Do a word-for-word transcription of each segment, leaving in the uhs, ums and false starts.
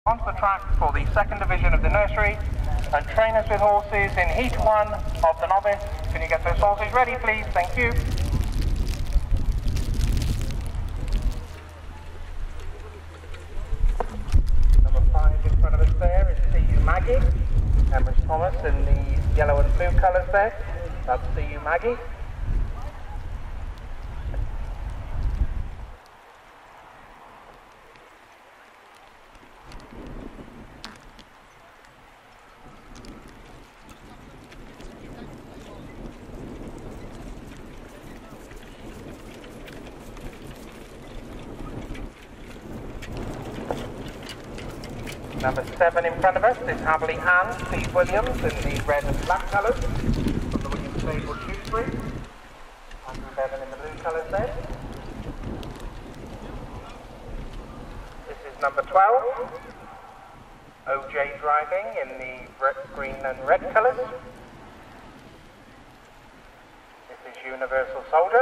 Onto the track for the second division of the nursery, and trainers with horses in heat one of the novice. Can you get those horses ready, please? Thank you. Number five in front of us there is See You Maggie. Emrys Thomas in the yellow and blue colours there. That's See You Maggie. Number seven in front of us is Haverley Ann, Steve Williams in the red and black colours from the Williams Stable Shrewsbury. Andrew Bevan in the blue colours there. This is number twelve, O J Driving in the red, green and red colours. This is Universal Soldier.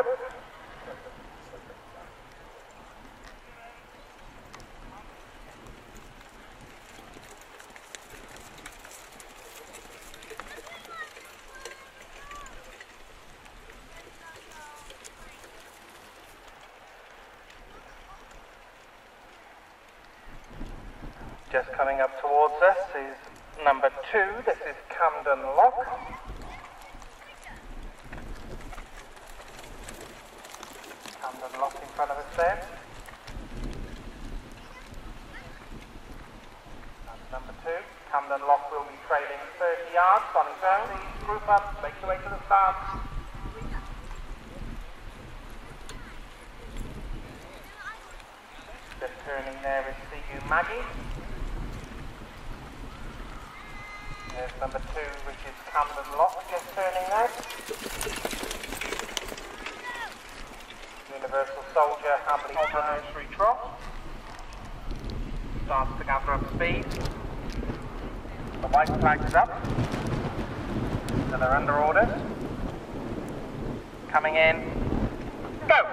Just coming up towards us is number two, this is Camden Lock. Camden Lock in front of us there. That's number two. Camden Lock will be trailing thirty yards on his own. Please group up, make your way to the start. Just turning there is See You Maggie. There's number two, which is Camden Lock, just turning there. Universal Soldier, Haverley Nursery Trot. Starts to gather up speed. The white flag's up. So they're under orders. Coming in. Go!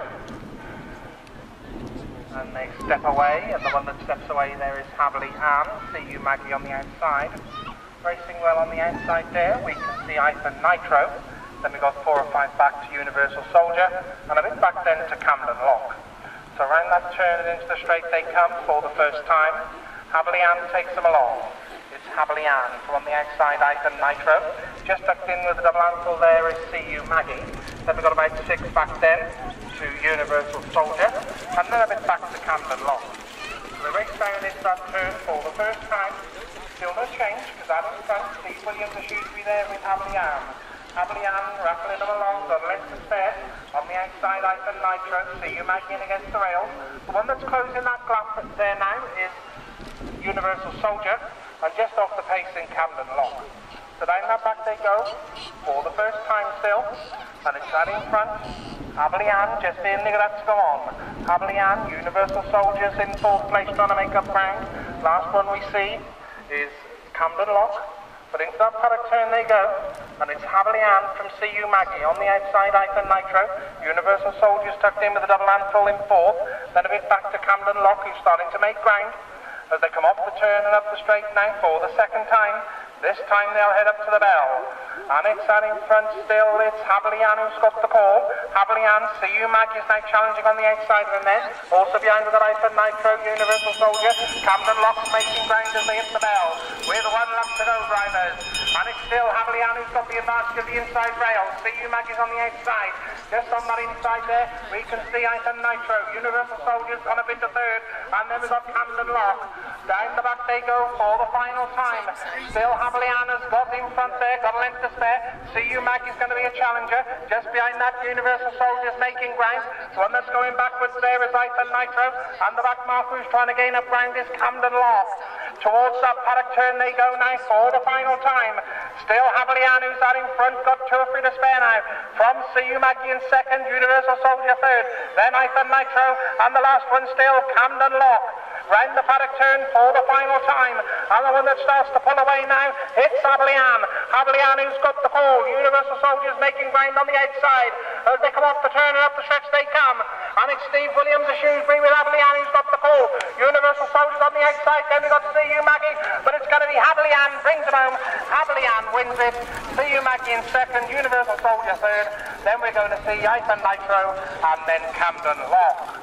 And they step away, and the one that steps away there is Haverley Ann. See You Maggie on the outside. Racing well on the outside there, we can see Ivan Nitro, then we got four or five back to Universal Soldier, and a bit back then to Camden Lock. So around that turn and into the straight they come for the first time. Haverley Ann takes them along. It's Haverley Ann, so on the outside Ivan Nitro. Just tucked in with the double ankle there is See You Maggie. Then we got about six back then to Universal Soldier, and then a bit back to Camden Lock. So the race down into that turn for the first time. Still no change, because out in front, Steve Williams of Shrewsbury there with Haverley Ann. Haverley Ann rattling them along, got a length to spare. On the outside, Ivan Nitro, See You Maggie in against the rails. The one that's closing that gap there now is Universal Soldier, and just off the pace in Camden Lock. So down that back they go, for the first time still, and it's that in front. Haverley Ann just in, that's go on. Haverley Ann, Universal Soldiers in fourth place trying to make up ground. Last one we see is Camden Lock, but into that paddock turn they go, and it's Haverley Ann from See You Maggie. On the outside, Ivan Nitro, Universal Soldiers tucked in with a double handful in fourth, then a bit back to Camden Lock, who's starting to make ground as they come off the turn and up the straight now for the second time. This time they'll head up to the bell. And it's out in front still, it's Haverley Ann who's got the call. Haverley Ann, See You Maggie is now challenging on the outside of them then. Also behind with the right foot Nitro, Universal Soldier. Camden Lock's making ground as they hit the bell. With one lap to go, drivers. And it's still Haverley Ann who's got the advantage of the inside rail. See You Maggie's on the outside. Just on that inside there, we can see Ivan Nitro. Universal Soldiers gone up into third. And then we've got Camden Lock. Down the back they go for the final time. Still Haverley Ann has got in front there, got a length to spare. See You Maggie's going to be a challenger. Just behind that, Universal Soldiers making ground. The one that's going backwards there is Ivan Nitro. And the back mark who's trying to gain up ground is Camden Lock. Towards that paddock turn they go now for the final time. Still Haverley Ann who's out in front, got two or three to spare now. From See You Maggie in second, Universal Soldier third. Then Ivan Nitro, and the last one still Camden Lock. Round the paddock turn for the final time. And the one that starts to pull away now, it's Haverley Ann. Haverley Ann who's got the call. Universal Soldiers making ground on the outside. As they come off the turn and up the stretch they come. And it's Steve Williams of Shrewsbury with Haverley Ann who's got the call. Universal Soldiers on the outside. Then we got See You Maggie, but it's going to be Happily Ann brings it home. Happily Ann wins it. See You Maggie in second. Universal Soldier third. Then we're going to see Ice and Nitro, and then Camden Lock.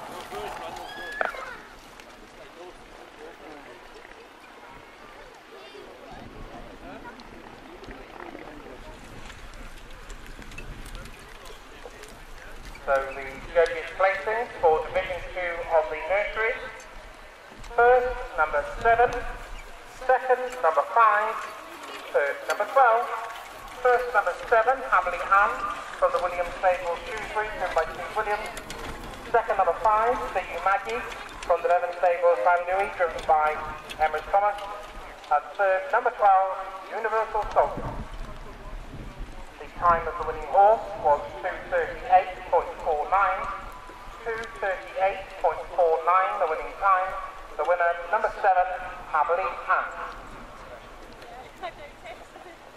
So the judges' placings for Division two of the nurseries. First, number seven. Second, number five. Third, number twelve. First, number seven, Happily Ann from the Williams Stables Shrewsbury, driven by Steve Williams. Second, number five, See You Maggie from the Devon Stables Bandui, driven by Emrys Thomas. And third, number twelve, Universal Soldier. The time of the winning horse was two thirty-eight point four nine. two thirty-eight point four nine, the winning time. The winner, number seven, Happily Ann.